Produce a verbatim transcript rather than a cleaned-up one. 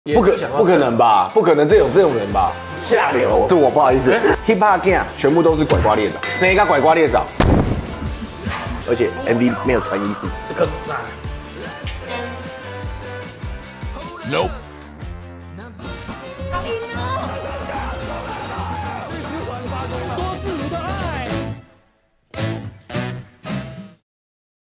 不可不可能吧？不可能这种这种人吧？下流，这我不好意思。Hip Hop Gang 全部都是拐瓜裂枣，谁敢拐瓜裂枣？而且 M V 没有穿衣服。 这个啊 Nope。 说